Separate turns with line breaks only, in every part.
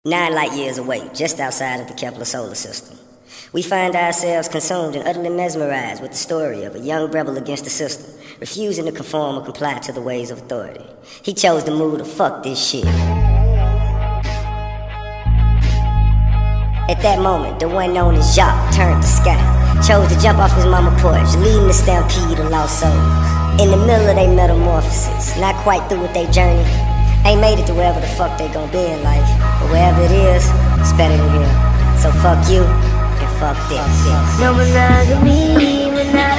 9 light years away, just outside of the Kepler solar system, we find ourselves consumed and utterly mesmerized with the story of a young rebel against the system, refusing to conform or comply to the ways of authority. He chose to move to fuck this shit. At that moment, the one known as Jacques turned to sky, chose to jump off his mama porch, leading the stampede of lost souls. In the middle of their metamorphosis, not quite through with their journey, ain't made it to wherever the fuck they gon' be in life, but wherever it is, it's better than here. So fuck you, and fuck this.
No monogamy,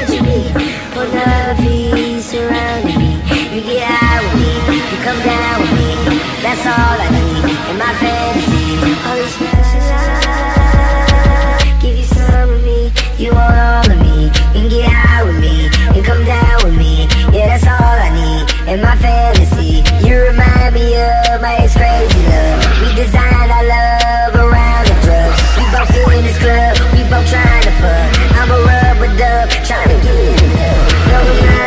pornography surrounding me. You get high with me, you come down with me. That's all I need in my fantasy. All these special lies, give you some of me, you want all of me. You can get high with me, and come down with me. Yeah, that's all I need in my fantasy. You remind me of my ex-crazy love. We designed our love around the drugs. We both in this club, we both trying to fuck. I'm a rub-a-dub, trying to get it up. No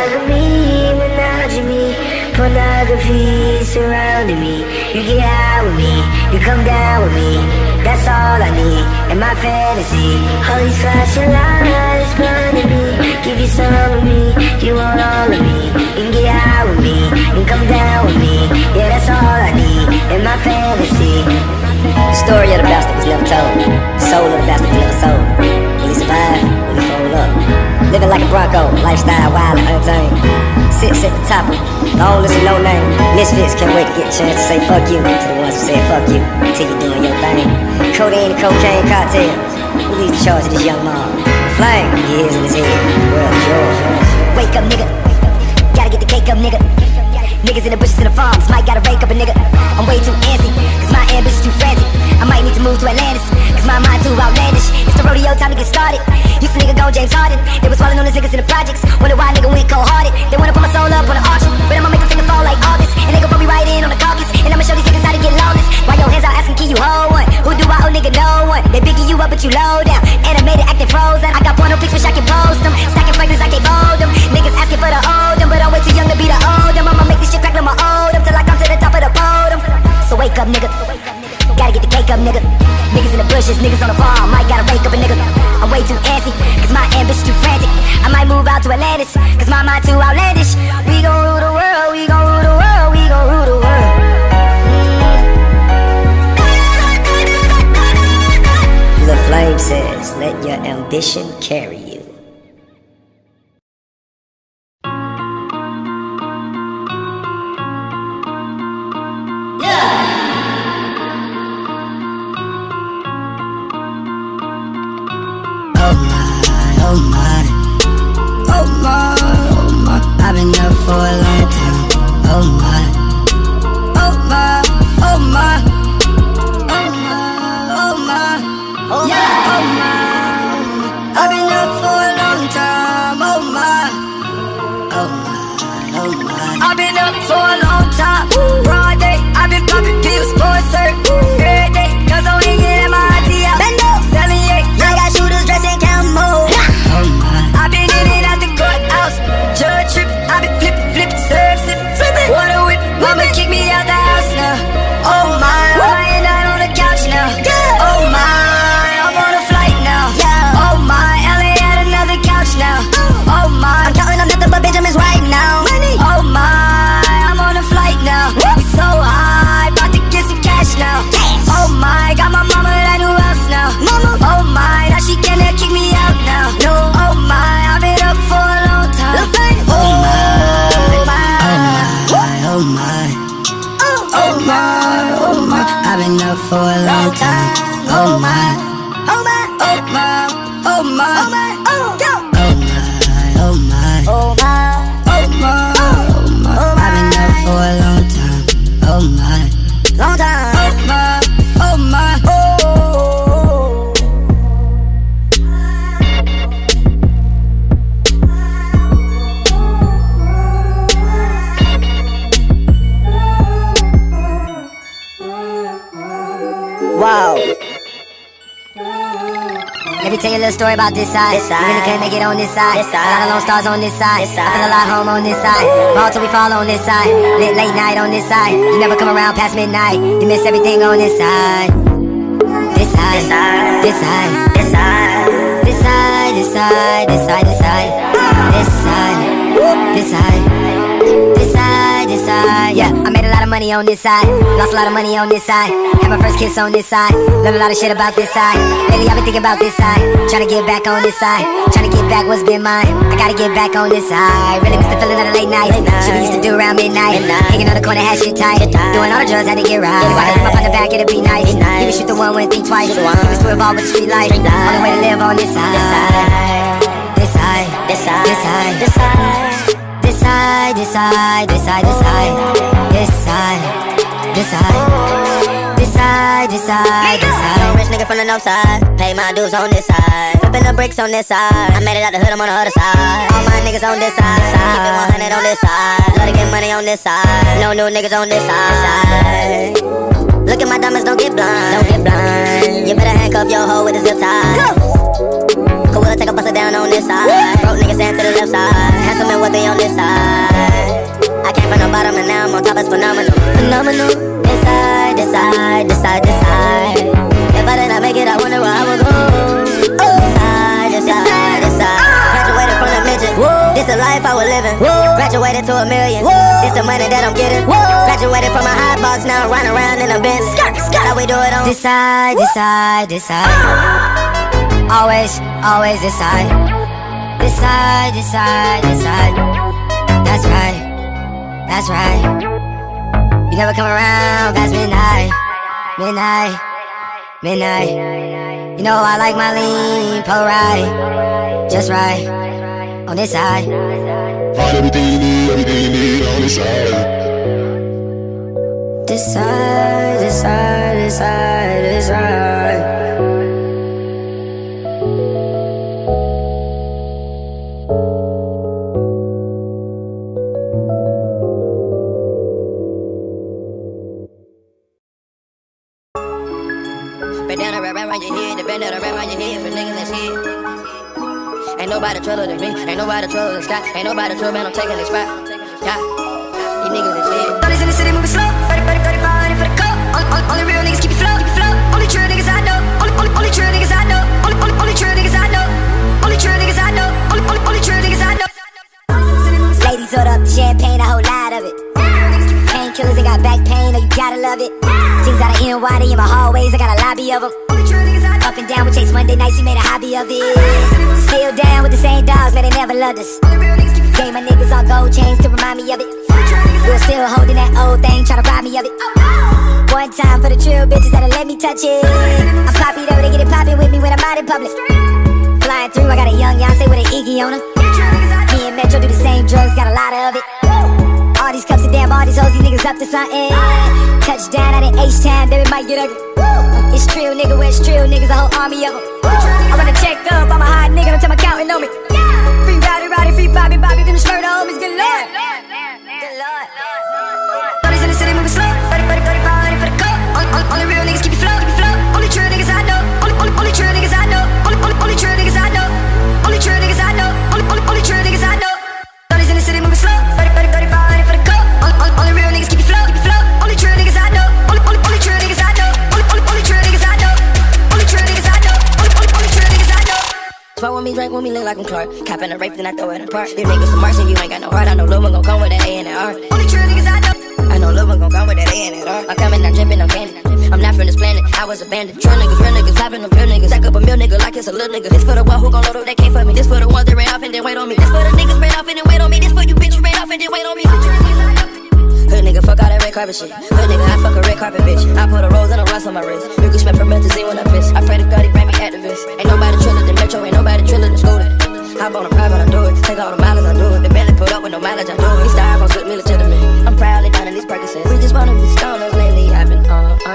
monogamy, pornography surrounding me. You get high with me, you come down with me. That's all I need in my fantasy. All these flashing lights blinding me. Give you some of me, you want all of me. You can get high with me, and come down with me. Yeah, that's all I need in my fantasy.
The story of the bastard was never told. The soul of the bastard was never sold. Will he survive? Will he fold up? Living like a Bronco, lifestyle wild and untamed. Sits at the top of loneless and no name. Misfits can't wait to get a chance to say fuck you to the ones who said fuck you till you're doing your thing. Codeine and cocaine cartels. Who leads the charge of this young mob? The flame, he is in his head. The world is yours.
Wake up, nigga. Gotta get the cake up, nigga. Niggas in the bushes and the farms, might gotta rake up a nigga. I'm way too antsy, cause my ambition's too frantic. I might need to move to Atlantis, cause my mind too outlandish. It's the rodeo, time to get started. Used to nigga go James Harden. They was swallowing on these niggas in the projects. Wonder why nigga went cold-hearted. They wanna put my soul up on the auction, but I'ma make them take the fall like August. And they gon' put me right in on the caucus, and I'ma show these niggas how to get lawless. Why your hands out asking, can you hold one? Who do I owe, nigga? No one. They bigging you up, but you low down. Animated, acting frozen. I got porno pics, wish I could post them. Stacking fragments, I can't fold them. Niggas asking for the old them, but I'm way too young to be the old them. I'ma make this shit crack on my old them till I come to the top of the podium. So wake up, nigga. Gotta get the cake up, nigga. Niggas in the bushes, niggas on the farm, might gotta wake up a nigga. I'm way too antsy, cause my ambition too frantic. I might move out to Atlantis, cause my mind too outlandish. We gon' rule the world, we gon' rule the world, we gon' rule the world.
The flame says, let your ambition carry you.
I've been up for a long time. Oh my, oh my, oh my, oh my, oh my, oh yeah, oh my. I've been up for a long time. Oh my, oh my, oh my. I've been up for a long time. Broad day, I've been popping pills, sports cert, every day, cause I'm hanging at my idea. Selling it, I got shooters dressed in camo. Oh my, I've been in and out the courthouse. Judge trip, I been flippin', serve, sippin', water whip. Mama kick me out the house now. Oh my, I'm lying down on the couch now. Oh my, I'm on a flight now. Oh my, LA at another couch now. Oh my, I'm counting on nothing but Benjamins right now. Oh my, I'm on a flight now. We so high, about to get some cash now. Oh my, got my mama at a new house now. Oh my, now she can't kick me out now. No, oh my, I've been up for a long time. Oh my, oh my, oh my, oh my, oh my, I've been up for a long time. Oh my, oh my, oh my, oh my, oh my, oh my, oh my, oh my, oh my, I've been up for a long time. Oh my, long time. Oh my, oh my, oh.
Wow. Let me tell you a little story about this side. You really couldn't make it on this side. A lot of lone stars on this side. I feel a lot home on this side. Ball till we fall on this side. Lit late night on this side. You never come around past midnight. You miss everything on this side. This side, this side, this side, this side, this side, this side, this side, this side, this side, this side, this side. Yeah, I made a lot of money on this side. Lost a lot of money on this side. Had my first kiss on this side. Learned a lot of shit about this side. Lately I've been thinking about this side. Trying to get back on this side. Trying to get back what's been mine. I gotta get back on this side. Really miss the feeling of the late nights. Shit we used to do around midnight. Hanging on the corner, had shit tight. Doing all the drugs, had to get right. If I hit him up on the back, it'd be nice. Even shoot the one, wouldn't think twice. He was too involved with the street life. Only way to live on this side. This side, this side, this side, this side. This side, this side, this side, this side, this side, this side, this side, this side, this side.
I'm a rich nigga from the north side. Pay my dues on this side. Flipping the bricks on this side. I made it out the hood, I'm on the other side. All my niggas on this side. Keep it 100 on this side. Love to get money on this side. No new niggas on this side. Look at my diamonds, don't get blind. Don't get blind. You better handcuff your hoe with a zip tie. Cool, we'll take a bust down on this side. Broke niggas stand to the left side. Handsome and wealthy on this side. I came from the bottom and now I'm on top, it's phenomenal. Phenomenal. This side, this side, this side, this side. If I did not make it, I wonder where I would go. This side, this side, this side. Graduated from the midget. This the life I was living. Graduated to $1 million. This the money that I'm getting. Graduated from a high box, now I'm riding around in a Benz. That's how we do it on
this side, this side, this side. Always, always this side. This side, this side, this side. That's right, that's right. You never come around past midnight. Midnight, midnight. You know I like my lean, pull right. Just right, on this side.
Find everything you need on this side.
This side, this side, this side, this side.
Around your head, the band that around your head for niggas that's here. Ain't nobody truller than me, ain't nobody truller than Scott. Ain't nobody truller, man, I'm taking this spot. Yeah, these niggas is here.
Thoughts in the city moving slow, 35 for the cup. Only real niggas keep it flow, Only true niggas I know, only true niggas I know, only true niggas I know, only true niggas I know, only true niggas I know.
Ladies order up the champagne, a whole lot of it. Painkillers, they got back pain, oh you gotta love it. Things out of NYD in my hallways, I got a lobby of them. Up and down with Chase Monday nights, he made a hobby of it. Still down with the same dogs, man, they never loved us. Gave my niggas all gold chains to remind me of it. We're still holding that old thing, tryna rob me of it. One time for the trill bitches that'll let me touch it. I'm poppy though, they get it poppin' with me when I'm out in public. Flying through, I got a young Yonsei with an Iggy on her. Me and Metro do the same drugs, got a lot of it. All these cups and damn, all these hoes, these niggas up to something. Touchdown out in H-Town, baby might get ugly. It's trill nigga, where it's trill niggas, a whole army of them. I wanna check up, I'm a hot nigga, don't tell my counting on me. Free Rowdy, free Bobby, them the murder homies, good lord. Good lord. Thoughts in the city moving slow, 35 for the cup. Only real niggas keep it flow, Only true niggas I know, only true niggas I know, only true niggas I know, only true niggas I know, only true niggas I know. Thoughts in the city moving slow, 35 for the cup. Only real niggas keep it flow, Only true niggas I know, only true niggas I know, only true niggas I know, only true niggas I know, only true niggas I know.
Smoke with me, drink with me, look like I'm Clark. Capping a rape, then I throw it apart. These niggas some marks and you ain't got no heart. I know Lil' one gon' come with that A and that R.
Only true niggas I know.
I know Lil' one gon' come with that A and that R. I'm coming, I'm drippin', I'm candy. I'm not from this planet, I was abandoned. True niggas, real niggas, poppin' them real niggas. Stack up a meal nigga like it's a little nigga. This for the one who gon' load up, they can't fuck me. This for the ones that ran off and then wait on me. This for the niggas ran off and then wait on me. This for you bitches ran off and then wait on me. Hood nigga, fuck all that red carpet shit. Hood nigga, I fuck a red carpet bitch. I put a rose and a rust on my wrist. You can smell promethazine when I piss. I pray to God he bring me activists. Ain't nobody triller than Metro, ain't nobody triller than Scooter. Hop on a private, I do it. Take all the mileage, I do it. The belly put up with no mileage, I do it. These styrofoams look me legitimate. I'm proudly down in these Percocets. We just wanna be stoners lately. I've been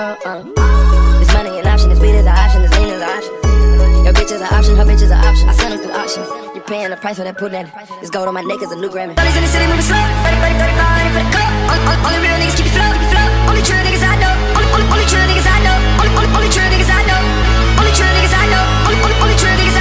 This money an option, this weed is an option, this lean is an option. Your bitch is an option, her bitch is an option. I send them through auctions. You're paying the price for that pudding. This gold on my neck is a new Grammy.
Thoughts in the city moving slow, 35 for the cup. Only real niggas keep it flow, Only true niggas I know, only true niggas I know, only true niggas I know, only true niggas I know, only true niggas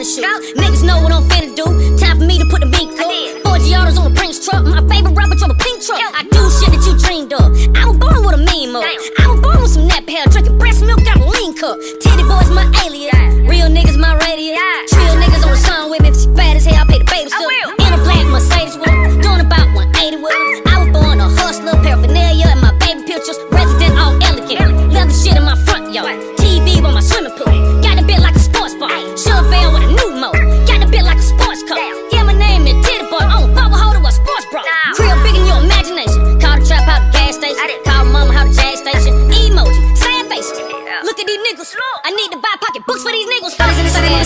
tennis shoes. Niggas know what I'm finna do. Time for me to put the meat cook. 4 Giottos on a Brinks truck. My favorite rapper drove a pink truck. I do shit that you dreamed of. I was born with a mean mug. I was born with some nap hair, drinking breast milk out of a lean cup. Titty boys my alias. Real niggas my radius. Trill niggas on the song with me. If she bad as hell, I pay the baby stuff. In a black Mercedes with her. Doing about 180 with her. I was born a hustler, paraphernalia in my baby pictures. Resident all elegant. Leather shit in my front yard. TV with my swimming pool. Got a bit like a sports bar. Chevelle with a new mode. Got a bit like a sports car. Yeah, my name is Titty Boy. I don't fuck with holder or sports bra. Crib big in your imagination. Call the trap out the gas station. Call mama how the jag station. Emoji, sad face. Look at these niggas. I need to buy pocket books for these niggas.
Only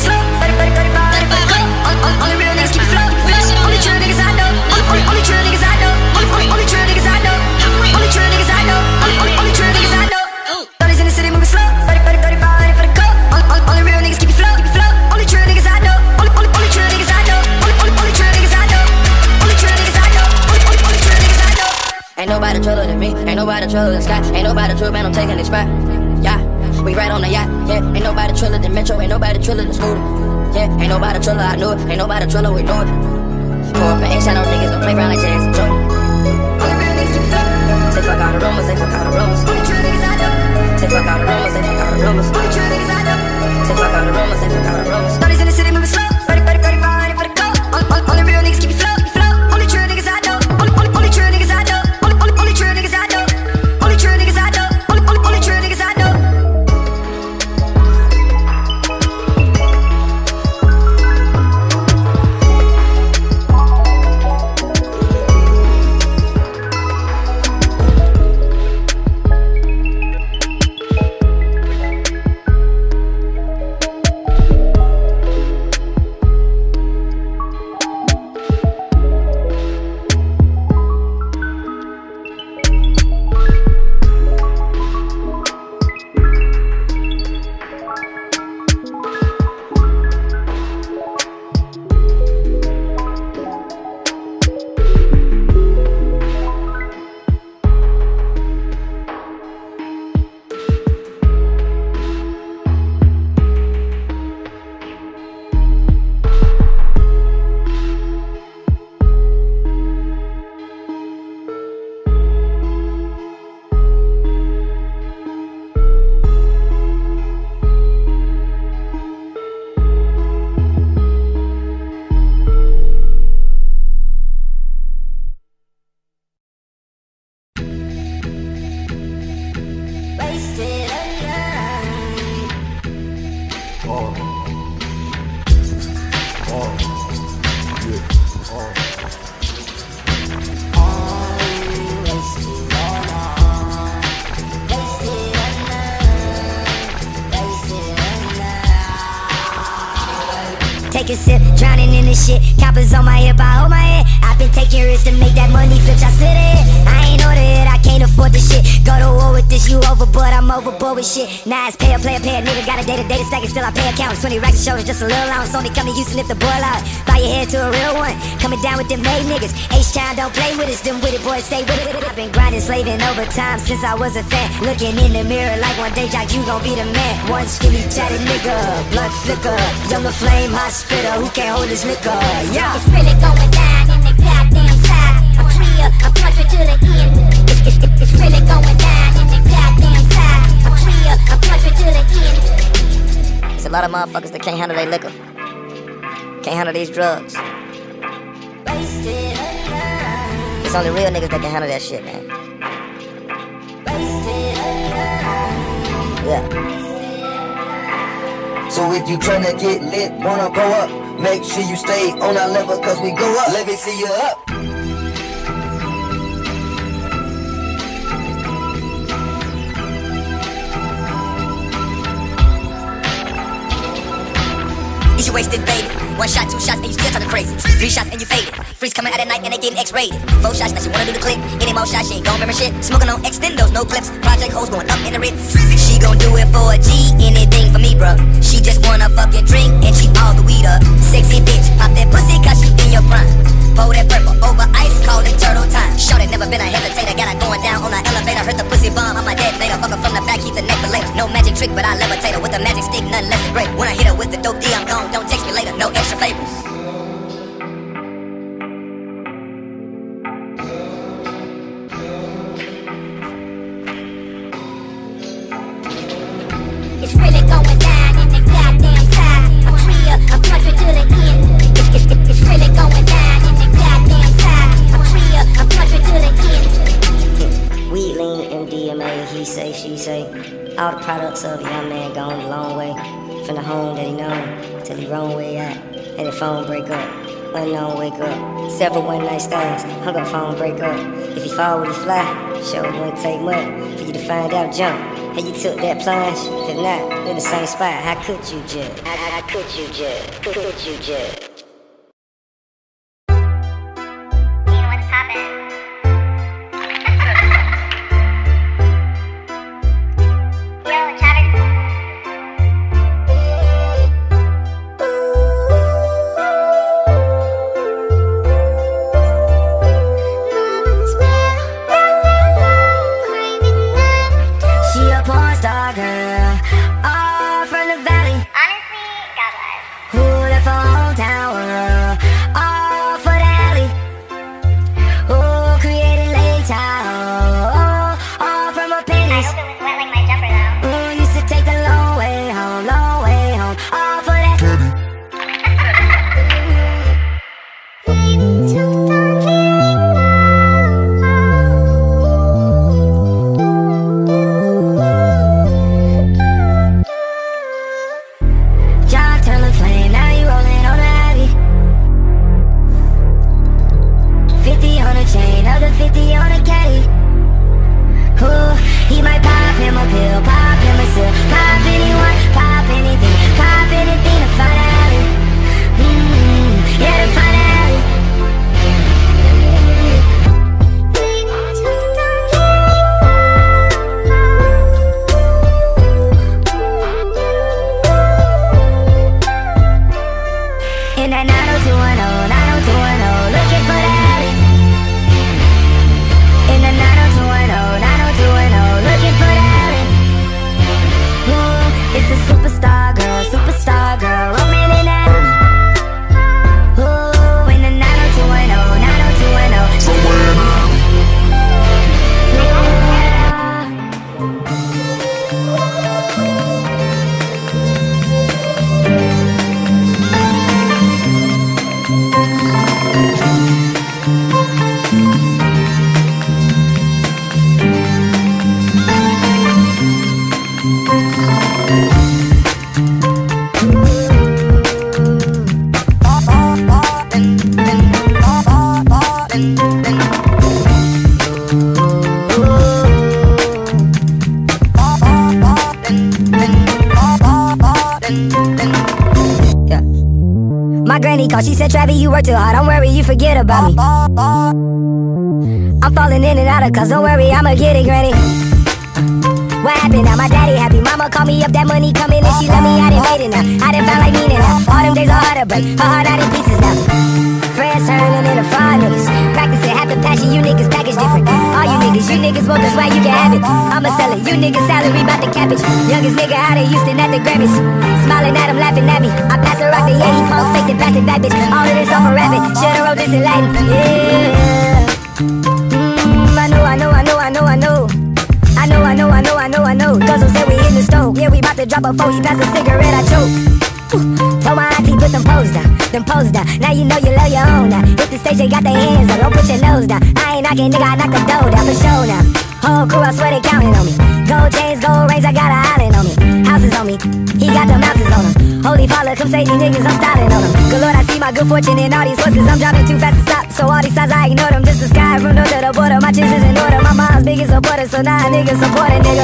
real niggas keep it flow. Only true niggas I know. Only true niggas I know. Only true niggas I know. Only true niggas I know. Only true niggas I know. Thirties in the city moving slow. 35 for the coat. Only real niggas keep it flow. Only true niggas I know. Only true niggas I know. Only true niggas I know. Only true niggas I know. Only true niggas I know.
Ain't nobody truller than me. Ain't nobody truller than Scott. Ain't nobody true, man. I'm taking this spot. Yeah, we right on the yacht. Yeah, ain't nobody truller than Metro. Ain't nobody truller than Scooter. Yeah, ain't nobody truller, I know it. Ain't nobody truller, we know it. Pour up an X-shot on niggas, don't play around like Jazz and Jordan.
Only real niggas keep it flow.
Say fuck all the rumors, say fuck all the rumors.
Only true niggas I know.
Say fuck all the rumors, say fuck all the rumors.
Only true niggas I know.
Say fuck all the rumors, say fuck all the rumors.
Thirties in the city moving slow. 35 for the coat. Only real niggas keep it flow. Only true niggas I know. Only true niggas I know. Only true niggas I know. Only true niggas I know. Only true niggas I know.
Take a sip, drowning in this shit. Coppers on my hip, I hold my head. I've been taking risks to make that money flip. I stood it. I ain't order it, I can't afford this shit. Go to war with this, you overboard, I'm overboard with shit. Now it's pay a nigga got a day-to-day to stack it, still I pay accounts. 20 racks of shoulders, just a little ounce. Only come to Houston if the boil out. Buy your head to a real one. Coming down with them made niggas. H-Town don't play with us, them with it boys stay with it. I've been grinding, slaving overtime since I was a fan. Looking in the mirror like one day, Jock, you gon' be the man. One skinny chatty nigga, blood flicker. Younger flame, hot spitter, who can't hold his liquor? Yeah.
It's really going down in the goddamn side. I'm clear, I'm country to the end. It's really going down in the goddamn side. I'm clear, I'm country to the end.
There's a lot of motherfuckers that can't handle their liquor. Can't handle these drugs. It's only real niggas that can handle that shit, man. Yeah.
So if you tryna get lit, wanna go up, make sure you stay on our level, cause we go up. Let me see you up.
Is you wasted, baby? 1 shot, 2 shots, and you still talking crazy. 3 shots and you faded. Freeze coming out at night and they getting X-rated. 4 shots, now she wanna do the click. Any more shots, she ain't gon' remember shit. Smoking on extendos, no clips. Project hoes going up in the Ritz. She gon' do it for a G, anything for me, bruh. She just wanna fucking drink and she all the weed up. Sexy bitch, pop that pussy cause she in your prime. Pour that purple over ice, call it turtle time. Shorty never been a hesitator, got her going down on the elevator. Heard the pussy bomb, I'm a detonator. Fuck her from the back, keep the neck for later. No magic trick, but I levitate her with a magic stick, nothing less than great. When I hit her with the dope D, I'm gone, don't text me later. say, she say. All the products of a young man gone a long way. From the home that he known, till he wrong way out. And the phone break up, went on wake up. Several one night stands, hung up phone break up. If he fall, would he fly? Sure it wouldn't take much for you to find out jump. Hey, you took that plunge, if not, in the same spot, how could you judge? How could you judge? Could you judge?
She said, Travis, you work too hard, don't worry, you forget about me. I'm falling in and out of cause, don't worry, I'ma get it, granny. What happened now? My daddy happy, mama called me up, that money coming and she love me, I done made it now. I done found like meaning now, all them days are hard to break, her heart out in pieces now. Friends turning into fraud niggas, practicing half the passion, you niggas package different. All you niggas want the swag, you can have it. I'ma sell it, you niggas salary bout the cabbage. Youngest nigga out of Houston at the Grammys, smiling at him, laughing at me. I pass a rock to yeah, he punk faked and passed it back, bitch. All of this off a rabbit, should've wrote this in Latin. Yeah. I know. Guzzle said we in the stove. Yeah, we bout to drop a 4, he passed a cigarette, I choke. Told my auntie put them pose down. Now you know you love your own now. Hit the stage, they got their hands up, don't put your nose down. I ain't knocking, nigga, I knock the door down for sure now. Whole crew, I swear they counting on me. Gold chains, gold rings, I got an island on me. Houses on me, he got them houses on him. Holy father, come save these niggas, I'm styling on them. Good Lord, I see my good fortune in all these horses. I'm driving too fast to stop, so all these signs I ignore them. Just the sky from north to the border, my chest is in order. My mom's biggest supporter, so now a nigga support a nigga.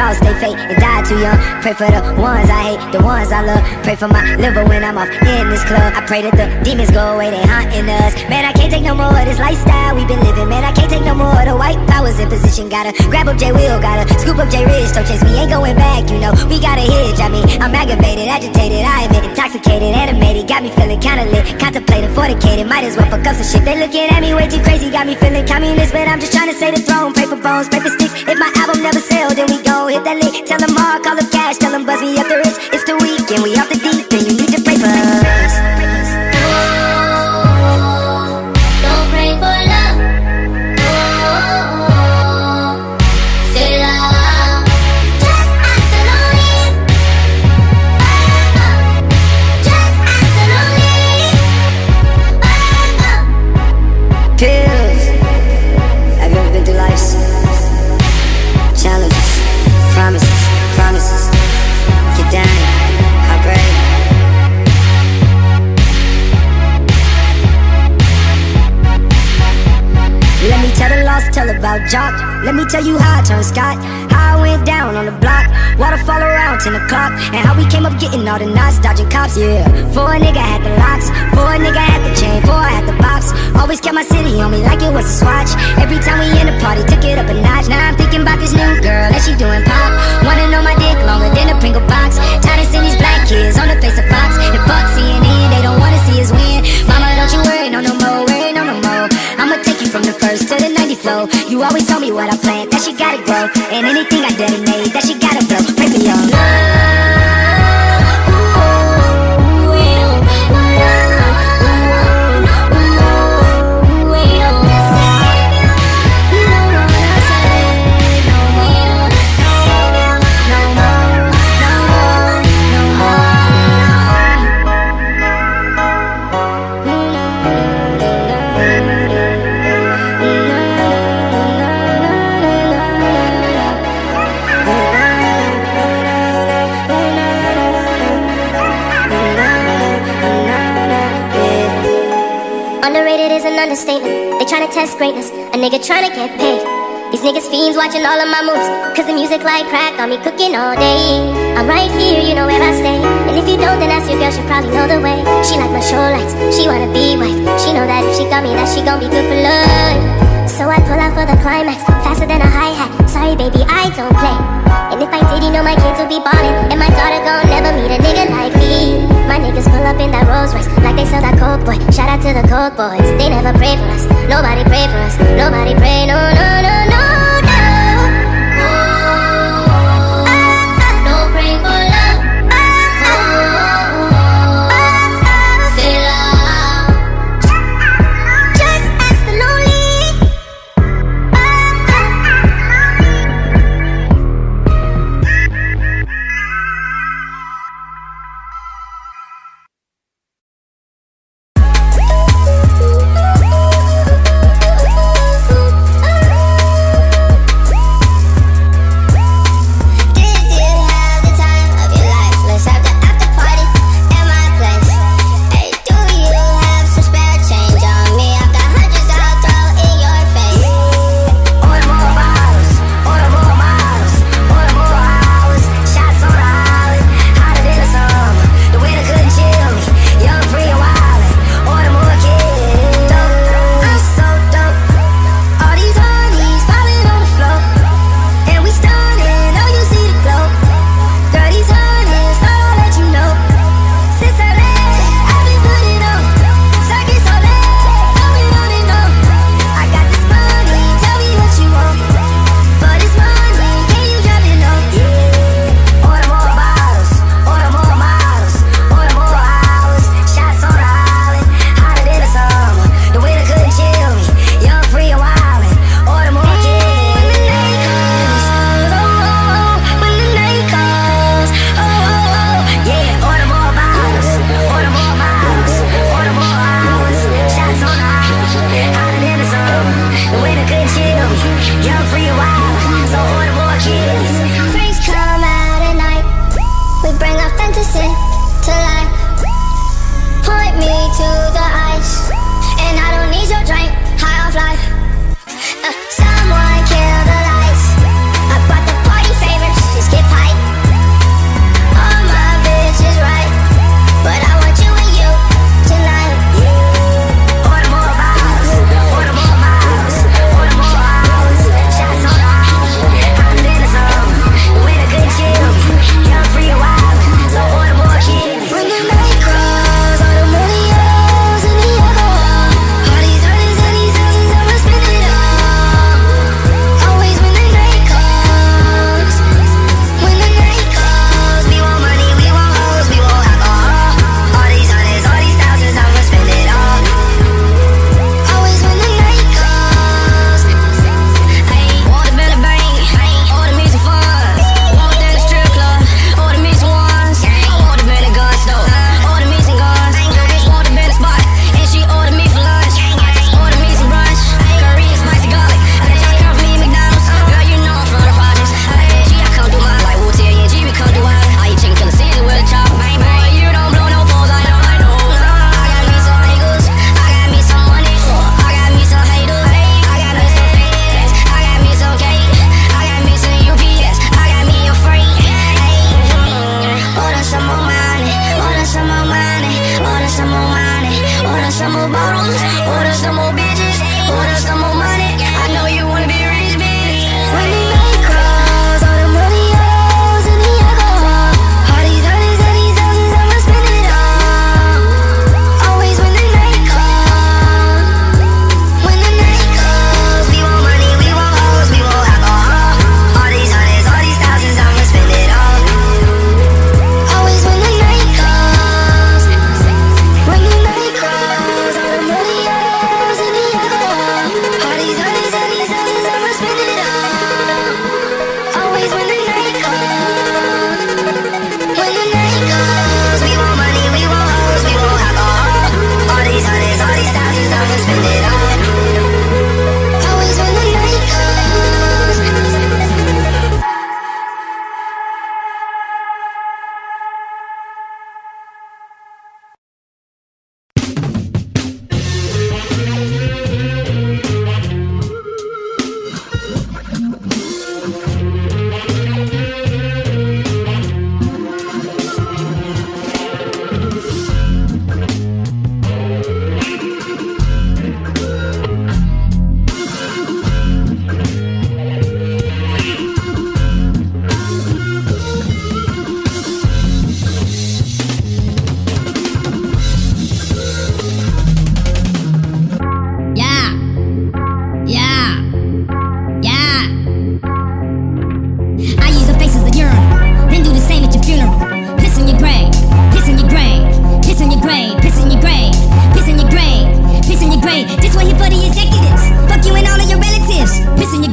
all stay fake and die too young. Pray for the ones I hate, the ones I love. Pray for my liver when I'm off in this club. I pray that the demons go away, they haunting us. Man, I can't take no more of this lifestyle we been living. Man, I can't take no more of the white powers in position. Gotta grab up J Will, gotta scoop up J Rich. Don't chase me, ain't going back, you know. We got a hitch, I mean, I'm aggravated, agitated, I admit, intoxicated, animated. Got me feeling kinda lit, contemplating, fornicated. Might as well fuck up some shit. They looking at me way too crazy, got me feeling communist. But I'm just trying to say the throne. Pray for bones, pray for sticks. If my album never sell, then we gon' hit that lick. Tell them all, call up cash, tell them buzz me up the rich. It's the weekend, we off the deep, and you need to pray for us.
Don't pray for love. Say love. Just ask the lonely. Just ask the lonely.
Pills. Have you ever been through life's challenges, promises, promises? Get down, heartbreak. Let me tell the lost tell about Jock. Let me tell you how I turned Scott. How I went down on the block, waterfall around 10 o'clock. And how we came up getting all the knots, dodging cops, yeah. 4 nigga had the locks, 4 nigga had the chain, 4 had the box. Always kept my city on me like it was a swatch. Every time we in the party, took it up a notch. Now I'm thinking about this new girl that she doing pop. Wanna know my dick longer than a Pringle box. Tired of seeing these black kids on the face of Fox. And fuck CNN, they don't wanna see us win. Mama, don't you worry, no more, worry, no more. I'ma take you from the first to the 90 flow. You always told me what I planned, that she gotta grow. And anything I detonate, that she gotta blow. Pray for your love.
Underrated is an understatement. They tryna test greatness, a nigga tryna get paid. These niggas fiends watching all of my moves, cause the music like crack got me cooking all day. I'm right here, you know where I stay. And if you don't, then ask your girl, she probably know the way. She like my show lights, she wanna be wife. She know that if she got me, that she gon' be good for life. So I pull out for the climax, faster than a hi-hat. Sorry baby, I don't play. And if I did, you know my kids will be ballin'. And my daughter gon' never meet a nigga like me. My niggas pull up in that Rolls Royce, like they sell that coke boy. Shout out to the coke boys, they never pray for us. Nobody pray for us, nobody pray, no, no, no, no, no. Don't pray for love. Say love. Just ask the lonely.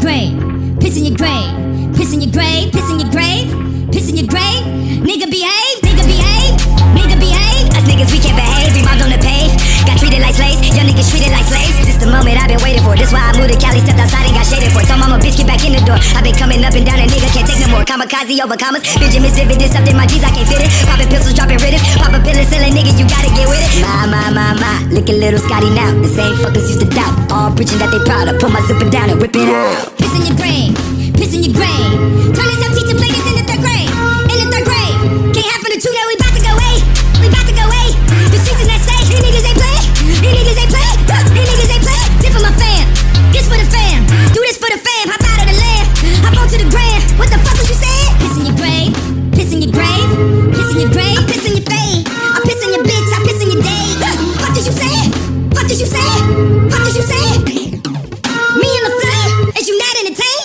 grave, piss in your grave, piss in your grave, piss in your grave, piss in your grave. Nigga behave, nigga behave, nigga behave. Us niggas we can't behave, we mobbed on the pave. Got treated like slaves, young niggas treated like slaves. This the moment I've been waiting for. This why I moved to Cali, stepped outside and got shaded for. Told mama bitch get back in the door. I've been coming up and down and nigga can't take no more. Kamikaze over commas, Benjamin Civic, this stuff in my G's I can't fit it. Popping pistols, dropping riddance, pop a pill and selling nigga, you gotta get with it. My, look at little Scotty now. The same fuckers used to doubt, all preaching that they proud. I put my zipper down and whip it out. Piss in your brain, piss in your brain. Turn this up, teacher, play this in the third grade. In the third grade, can't have from the two that we bout to go away. We bout to go away. The streets in that say, these niggas ain't play. These niggas ain't play. These niggas ain't play. This for my fam, this for the fam. Do this for the fam, hop out of the lamb. Hop onto the gram. What the fuck was you saying? Piss in your grave, piss in your grave, piss in your grave, piss in your face. I piss in your bitch, I piss in your day. Fuck did you say? Fuck did you say? Fuck did you say? Me and the flame, is you not entertained?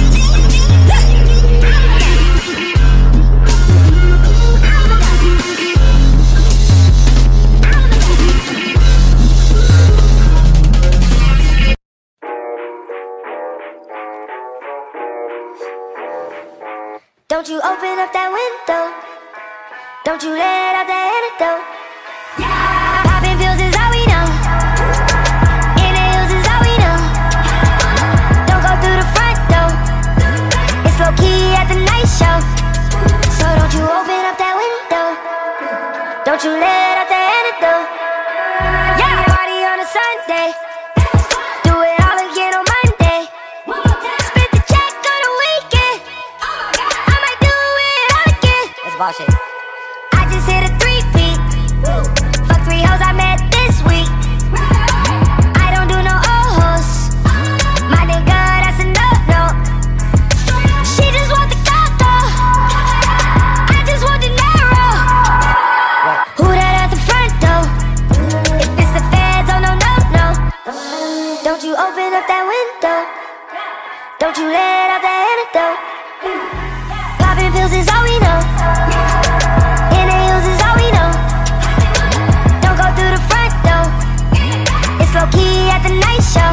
Don't you open up that window. Don't you let out that antidote. Popping pills is all we know. Inhales is all we know. Don't go through the front door. It's low key at the night show. So don't you open up that window. Don't you let out that antidote. Yeah, party on a Sunday. Do it all again on Monday. Split the check on the weekend. I might do it all again.
That's bullshit.
I just hit a 3-peat. Fuck 3 hoes I met this week. I don't do no old hoes. My nigga, that's a no-no. She just want the coco. I just want the narrow. Who that at the front door? If it's the feds, oh no, no, no. Don't you open up that window. Don't you let out that antidote. Popping pills is all we know. Inhales is all we know. Don't go through the front door. It's low key at the night show.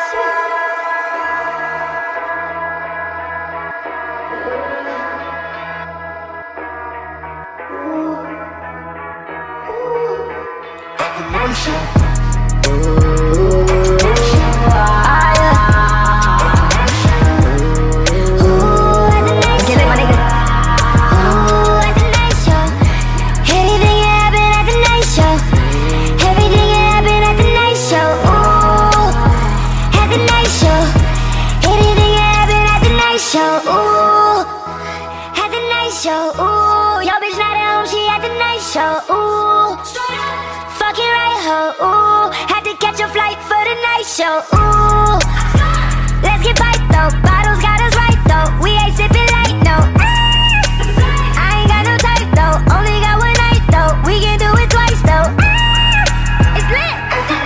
Show, ooh, let's get bite though. Bottles got us right though. We ain't sipping light, no. I ain't got no type though. Only got one night though. We can do it twice though. It's lit.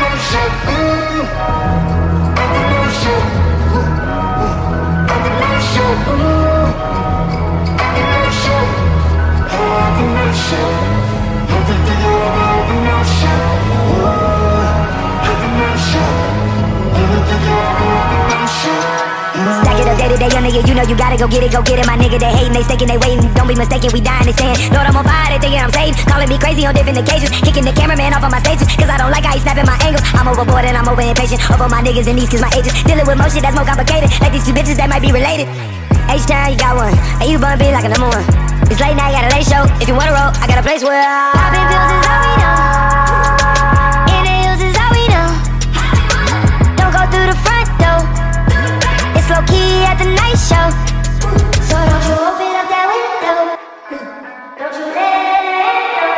Stack it up day to day, young nigga, you know you gotta go get it, my nigga. They hating, they staking, they waiting. Don't be mistaken, we dying, they saying, Lord, I'm on fire, they thinking I'm saved. Calling me crazy on different occasions, kicking the cameraman off on my stages, cause I don't like how he snapping my angles. I'm overboard and I'm over impatient, over my niggas and these cause my agents dealing with more shit that's more complicated, like these two bitches that might be related. H-Town, you got one, and you bun be like a number one. It's late night, got a late show, if you wanna roll, I got a place where popping pills is all we know. Inhales is all we know. Don't go through the front door. It's low key at the night show. So don't you open up that window. Don't you let it go.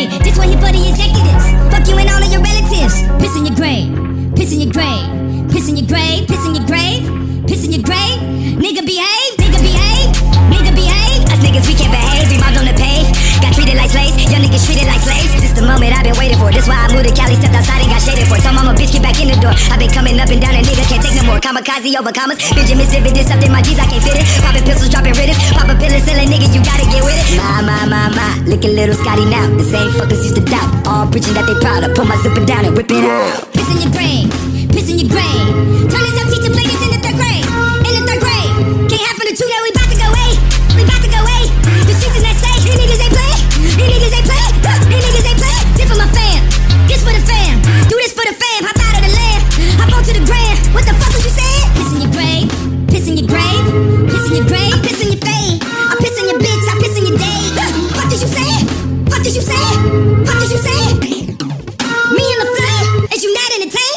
Hey, this one here for the executives. Fuck you and all of your relatives. Piss in your grave, piss in your grave, piss in your grave, piss in your grave, piss in your grave. Nigga behave, nigga behave, nigga behave. Us niggas, we can't behave, we mobbed on the pave. Got treated like slaves, young niggas treated like slaves. This the moment I've been waiting for. This why I moved to Cali, stepped outside and got shaded for. Told mama, bitch, get back in the door. I've been coming up and down and nigga can't take no more. Kamikaze over commas, Benjamin Civic, this stuff in my G's, I can't fit it. Popping pistols, dropping rhythms, pop a pill and selling nigga, you gotta get with it. My, look at little Scotty now. The same fuckers used to doubt, all preaching that they proud. I pull my zipper down and whip it out. Piss in your brain, piss in your brain. Turn this up, teacher, play this in the third grade. In the third grade, can't have from the two, now we bout to go away. We bout to go away. The season that say, these niggas ain't play, these niggas ain't play, these niggas ain't play. This for my fam, this for the fam. Do this for the fam, hop out of the land, hop on to the grand. What the fuck was you saying? Piss in your grave, piss in your grave, piss in your grave, piss in your fame. I piss in your bitch, I piss in your day. What did you say? What did you say? What did you say? Me and the flame, is you not entertained?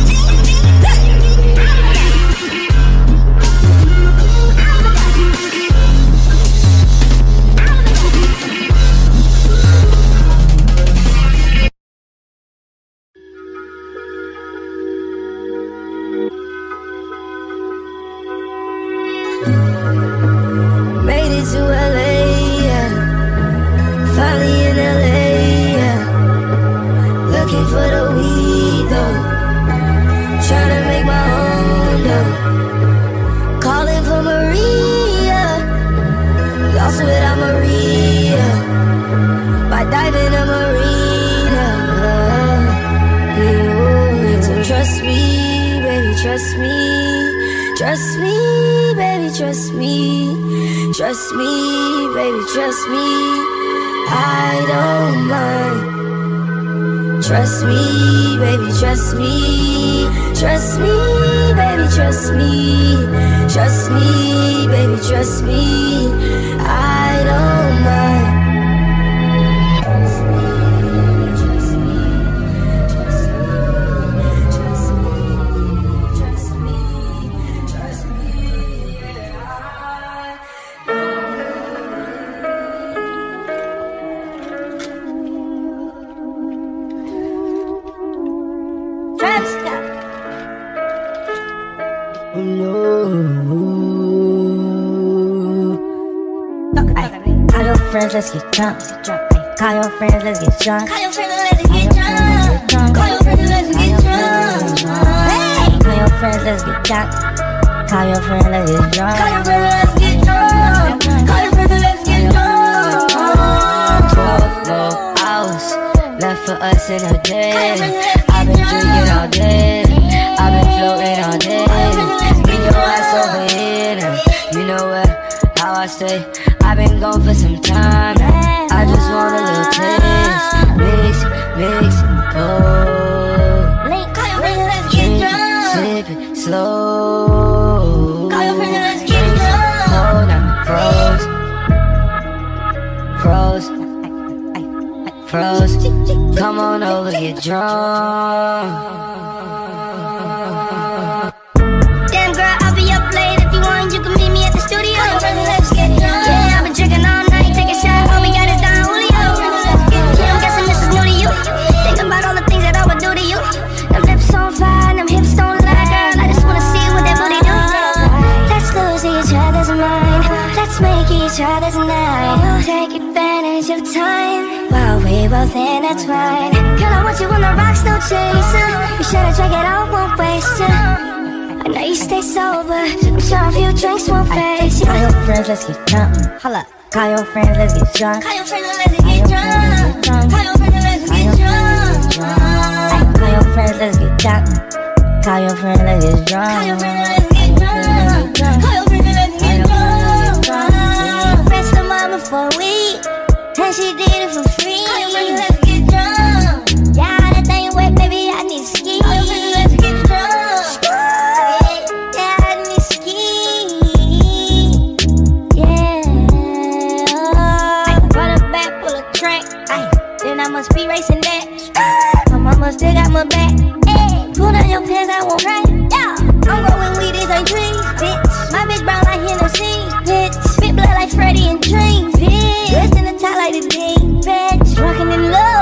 Made it to LA, yeah. Finally in LA, yeah. Looking for the weed, though. Tryna make my own, though. Calling for Maria. Lost without Maria. By diving a marina. Yeah. So trust me, baby, trust me. Trust me, baby, trust me. Trust me, baby, trust me. I don't mind. Trust me, baby, trust me. Trust me, baby, trust me. Trust me, baby, trust me. I don't mind. Trust me, trust me. Trust me, trust me. Trust me, trust me. Travis Scott. Oh no. Call your friends, let's get drunk. Call your friends, let's get drunk.
Call your friends, let's get drunk. Call your friends, let's get drunk. Hey!
Call your friends, let's get drunk. Call your friends, let's get drunk.
Call your friends, let's get drunk. Call your friends, let's get drunk.
12 more hours left for us in a day. I've been drinking all day. I've been floating all day. Get your ass over here now. You know what, how I stay. I've been gone for some time. I just want a little taste. Mix, oh.
Call your friends, let's get drunk.
Sip it slow.
Call your friends, let's get drunk.
Hold on, froze. Come on over, get drunk.
Damn girl, I'll be up late. If you want, you can meet me at the studio. Call your friends, let's get drunk. Yeah, I've been drinking all night. Take a shot, all we got is Don Julio. Yeah, I'm guessing this is new to you. Think about all the things that I would do to you. Them lips on fire, them hips don't lie, girl. I just wanna see what that booty do. Let's lose each other's mind. Let's make each other's night. Take advantage of time while we both intertwine. Girl, I want you on the rocks, no chaser. Be sure to drink it all, won't waste ya. I know you stay sober. I'm sure a few drinks won't face ya.
Call your friends, let's get drunk. Holla. Call your friends, let's get drunk.
Call your friends and let's get drunk. Call your friends and let's get drunk.
Call your friends, let's get drunk. Call your friends, let's get drunk.
Call your friends and let's get drunk. Call your friends and let's get drunk. Friends to mama for a week, and she did it for free. Call your friends and let's get drunk. Yeah, that thing wet, baby, I need ski. Call your friends and let's get drunk. Yeah, I need ski. Yeah. Run it back, pull a track. Then I must be racing that. My mama still got my back. Pull down your pants, I won't cry. Yeah, I'm growing weed, these ain't trees, bitch. My bitch brown like Hennessy, bitch. Spit blood like Freddy and Dreams, bitch. Dressed in the top like the Dean, bitch. Drunken in love.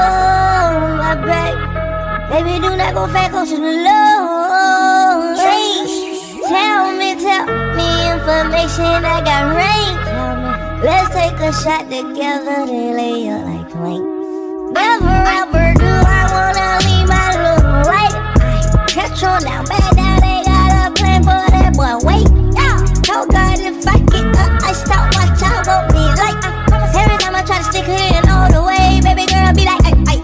go to the Lord. Tell me information I got rain. Tell me, let's take a shot together, they lay up like planks. Never ever do I wanna leave my little light. Petrol down, back down, they got a plan for that boy. Wait, yeah. Tell God if I get up, I stop, watch out, won't be like. Every time I try to stick it in all the way, baby girl, I be like,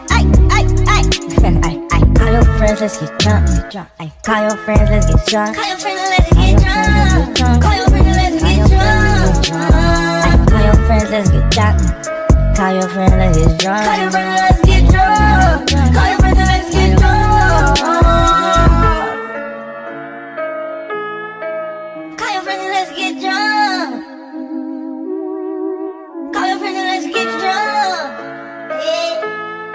call your friends, let's get drunk. Call your friends, let's get drunk. Call your friends, let's get drunk. Call your friends, let's get drunk. Call your friends, let's get drunk. Call your friends, let's get drunk. Call your friends, let's get drunk. Call your friends, let's get drunk. Call your friends, let's get drunk. Call your friends, let's get drunk. Yeah.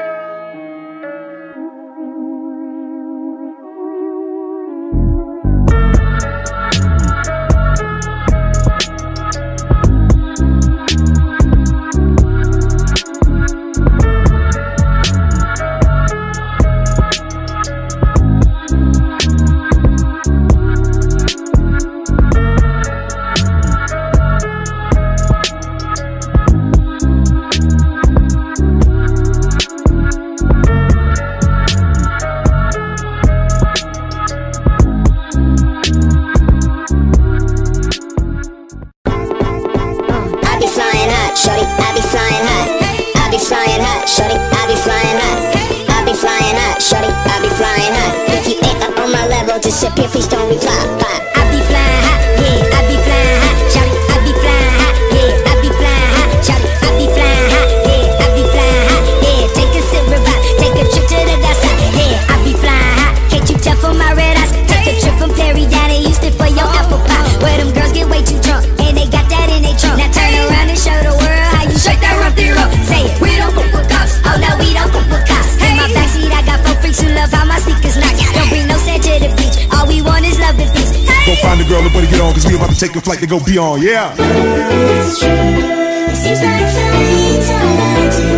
Disappear, please don't reply. Bye.
I be flying high, yeah, I be flying high, shawty. I be flying high, yeah, I be flying high, shawty. I be flying high, yeah, I be flying high, yeah. Take a sip, revive, take a trip to the dark side, yeah. I be flying high, can't you tell from my red eyes? Take a trip from Perry down in Houston for your apple pie, where them girls get way too drunk and they got that in they trunk. Now turn around and show the world how you shake that rump through rope. Say it, we don't fuck with cops. Oh no, we don't fuck with cops. In my backseat I got 4 freaks who love how my sneakers knock. Don't bring no sand to the beach. All we want is love and peace.
Go find the girl and buddy get on, cause we about to take a flight to go beyond, yeah.
It's true. It seems like fate, all I do.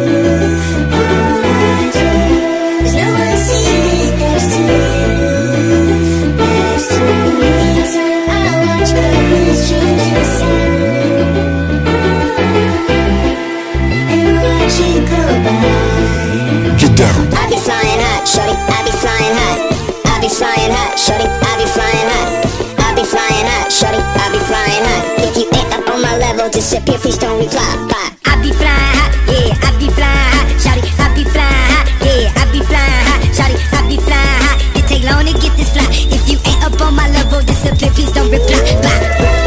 There's no one to see it, there's two. There's two. Anytime I watch girls change the scene and watch it go by.
Get down.
I be flying high, shorty, I be flying high. I be flying high, shorty, I be flying high. I be flying high, shorty, I be flying high. If you ain't up on my level, disappear, please don't reply. Bye.
I be flying high, yeah, I be flying high, shawty. I be flying high, yeah, I be flying high, shawty. I be flying high. It take long to get this fly. If you ain't up on my level, disappear, please don't reply. Bye.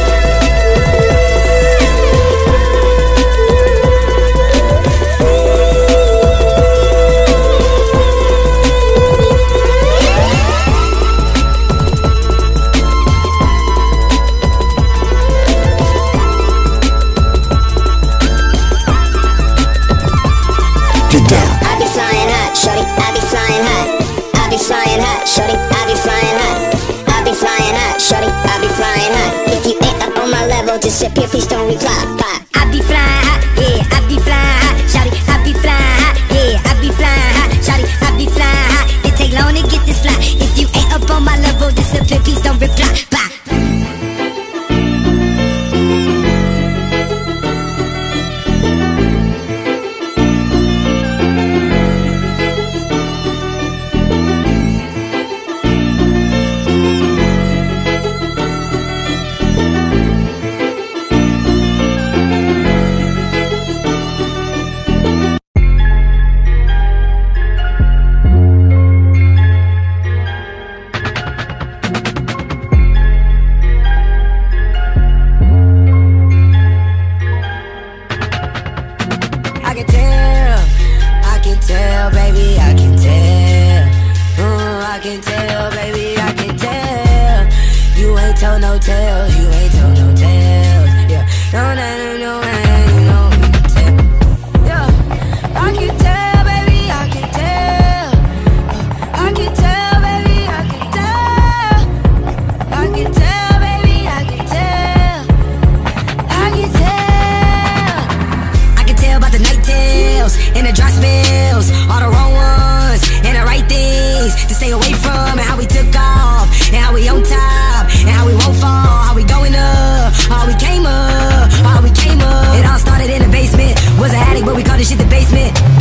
Disappear, please don't reply. Bye.
I be flying high, yeah, I be flying high, shawty. I be flying high, yeah, I be flying high, shawty. I be flying high. It take long to get this fly. If you ain't up on my level, disappear, please don't reply. Bye.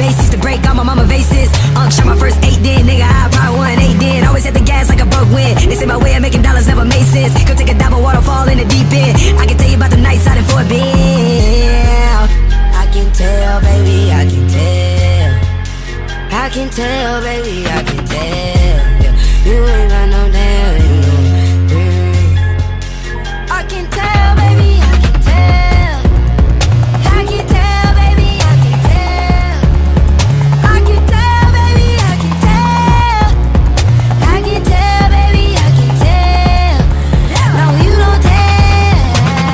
Macy's to break all my mama vases. Shot my first 8 then, nigga, I probably won 8 then. Always hit the gas like a broke wind. They say my way of making dollars never made sense. Go take a dive or waterfall in the deep end. I can tell you about the nights out in Fort Bend. I can tell, baby, I can tell. I can tell, baby, I can tell. You ain't got no damn. I can tell, baby, I can tell. I can tell, baby, I can tell. I can tell, baby, I can tell. I can tell, baby, I can tell. No, you don't tell.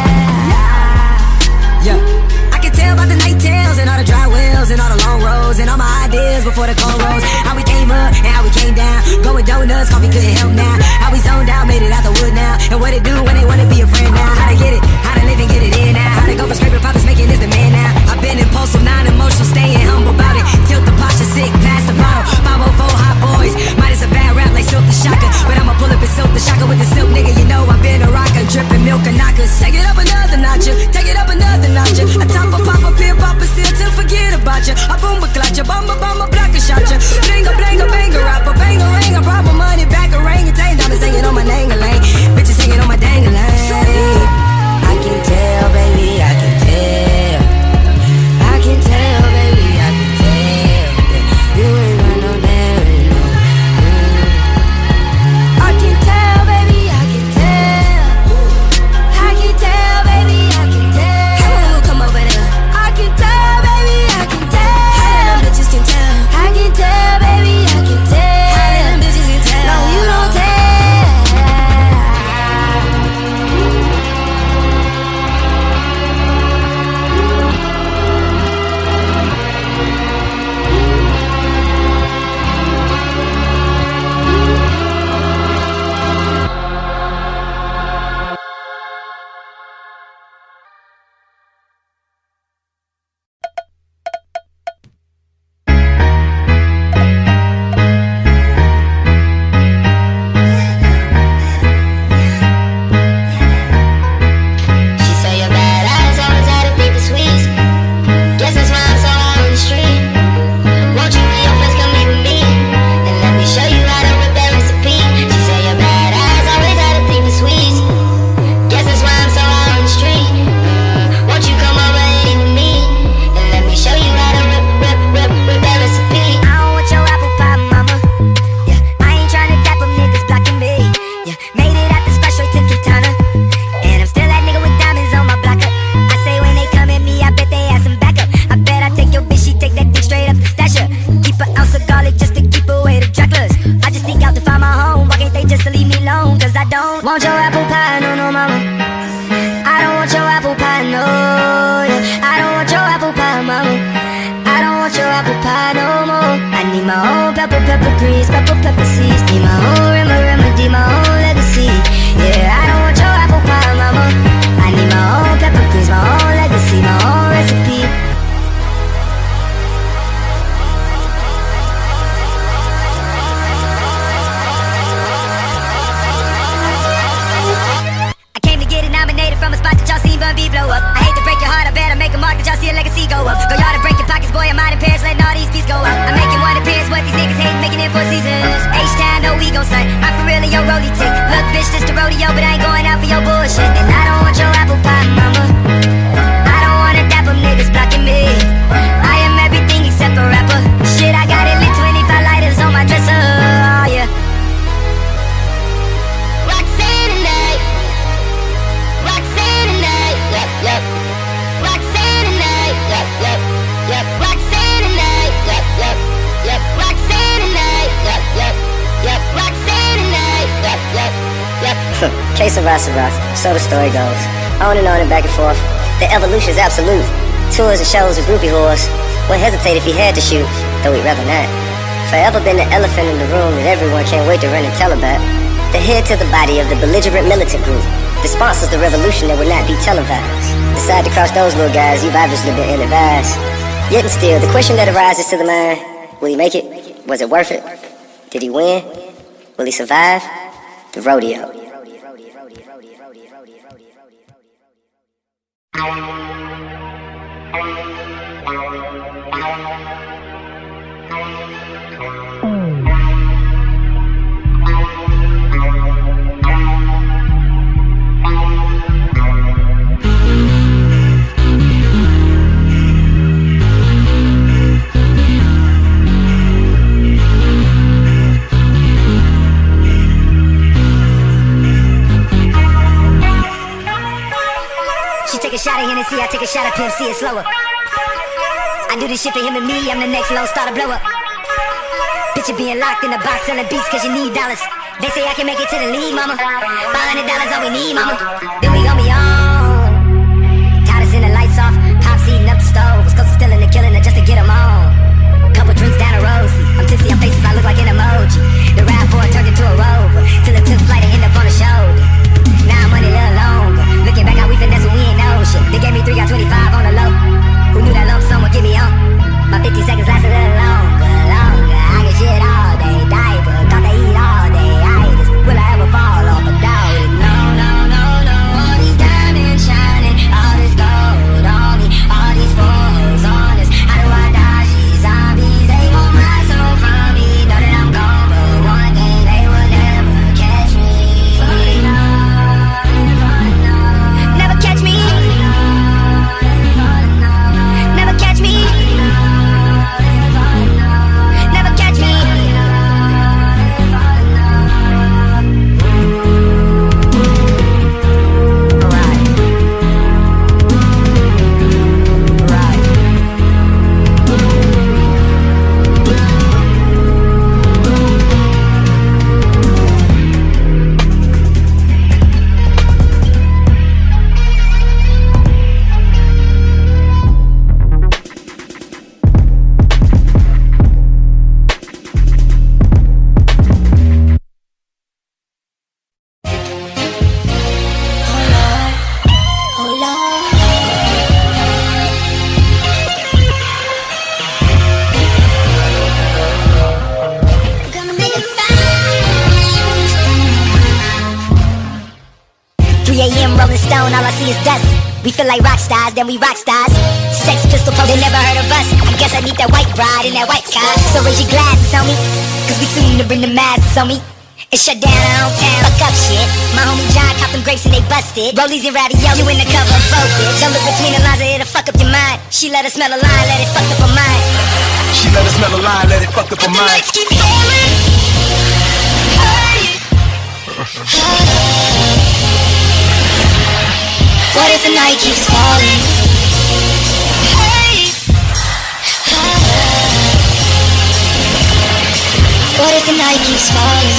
Yeah, I can tell about the night tales and all the dry wells and all the long roads and all my ideas before the cold rose. How we came up and how we came down. Going donuts, coffee couldn't help now. How we zoned out, made it out the wood now. And what it do when they wanna be a friend now. How to get it, how to live and get it in now. How to go for scraping profits, making this the man now. I've been impulsive, non-emotional, staying humble about it. Tilt the posture, sick, past the bottle. 504 hot boys, might as a bad rap like Silk the Shocker. But I'ma pull up and Silk the Shocker with the silk, nigga. You know I've been a rocker, dripping milk and knockers. Take it up another notch, take it up another notch. I top a pop up here, pop a seal till forget about you. I boom a clutch, a bomb a block a shot ya. Blinga, banger rapper, banger ring. I brought my money back, a ring and tank diamonds hanging on my dang-a-lang. Bitches hanging on my dang-a-lang. I can tell, baby, I can tell. I can tell, baby, I can tell. You ain't got no damn, no. I can tell, baby, I can tell. I can tell, baby, I can tell. Hey, come over there. I can tell, baby, I can tell. Hey, them bitches can tell. I can tell, baby, I can tell. Hey, them bitches can tell. No, you don't tell. Want your apple pie, no, no, mama. I don't want your apple pie, no, yeah. I don't want your apple pie, mama. I don't want your apple pie no more. I need my own pepper grease, pepper seeds. Need my own remedy, my own legacy. Yeah, I don't want your apple pie, mama. I need my own pepper grease, my own legacy, my own recipe. From a spot that y'all seen Bun B blow up. I hate to break your heart, I better make a mark that y'all see a legacy go up. Go y'all to break your pockets, boy, I'm out in Paris, letting all these beats go up. I'm making one appearance, what these niggas hate, making it for seasons. H-Town, no ego, son. I'm for real in your rollie tick. Look, bitch, this the rodeo, but I ain't going out for your bullshit. And I don't want your apple pie, mama. I don't wanna dapper niggas blocking me. I am everything except a rapper. Shit, I got it lit, 25 lighters on my dresser, oh yeah.
Yep. Roxanne tonight, yep. Roxanne tonight, yep. Roxanne tonight, yep. Roxanne tonight, yep.
Case of Rossaroff, so the story goes. On and back and forth. The evolution's absolute. Tours and shows with groupie whores. Wouldn't hesitate if he had to shoot, though he'd rather not. Forever been the elephant in the room that everyone can't wait to run and tell about. The head to the body of the belligerent militant group. The sponsors the revolution that will not be televised. Decide to cross those little guys, you've obviously been ill-advised. Yet and still, the question that arises to the mind, will he make it? Was it worth it? Did he win? Will he survive? The rodeo. Take a shot of Hennessy, I take a shot of Pimp C, it's slower. I do this shit for him and me, I'm the next Lone Star to blow up. Picture being locked in a box selling beats cause you need dollars. They say I can make it to the league, mama. $500 all we need, mama. Then we gon' be on. Tired of seeing the lights off, Pops eating up the stove. Was close to stealing and killing her just to get them on. Couple drinks down the road, see, I'm tipsy on faces, I look like an emoji. The RAV4 turned into a Rover, till it took flight and ended up on the shoulder. Now I'm money a little longer. Looking back how we finesse when we ain't know shit. They gave me 3, got 25 on the low. Who knew that lump sum would get me on? My 50 seconds last a little longer. I get shit all day, diaper. Thought they eat all day, itis. Will I ever fall off? I doubt it. No, no, no, no. All these diamonds shining, all this gold on me, all these foes on us. How do I dodge these zombies? They want my soul from me. Know that I'm gone, but one day they will never catch me. Never catch me. Never catch me. Never catch me. All I see is dust. We feel like rock stars, then we rock stars. Sex pistol posters, they never heard of us. I guess I need that white bride in that white car. So raise your glasses on me, cause we soon to bring the masses on me. And shut down our own town, fuck up shit. My homie John caught them grapes and they busted. Rollies and ravioli, you in the cover of Vogue, bitch. Don't look between the lines or it'll fuck up your mind. She let us smell a line, let it fuck up her mind.
She let us smell a line, let it fuck up her mind.
Let's keep falling. What if the night keeps falling? What if the night keeps falling?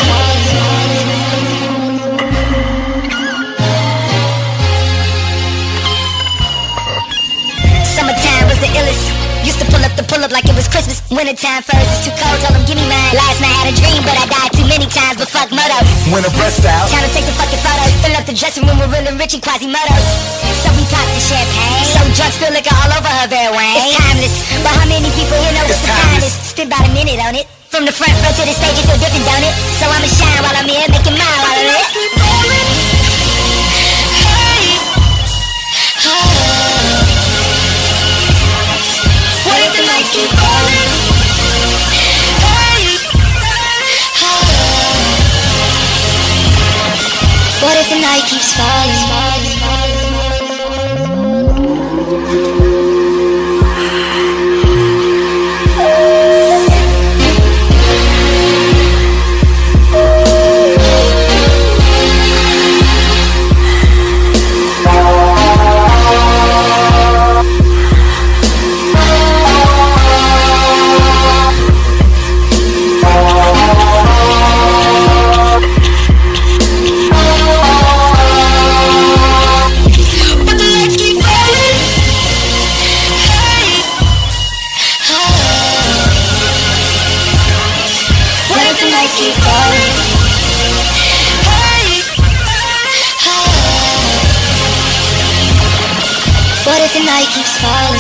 Summertime was the illest. Used to pull up like it was Christmas. Wintertime first, it's too cold, told them give me mine. Last night I had a dream, but I died too many times. But fuck motos.
Winter breast out.
Time to take some fucking photos. Fill up the dressing room with real and rich and Quasimodos. So we pop the champagne. So drunk, spill liquor all over her bare wang. It's timeless, but how many people here know what the time is? Spend about a minute on it. From the front row to the stage, it feel different, don't it? So I'ma shine while I'm here, making mine while I live.
What if the nights keep falling? What if the night keeps falling? What if the night keeps falling?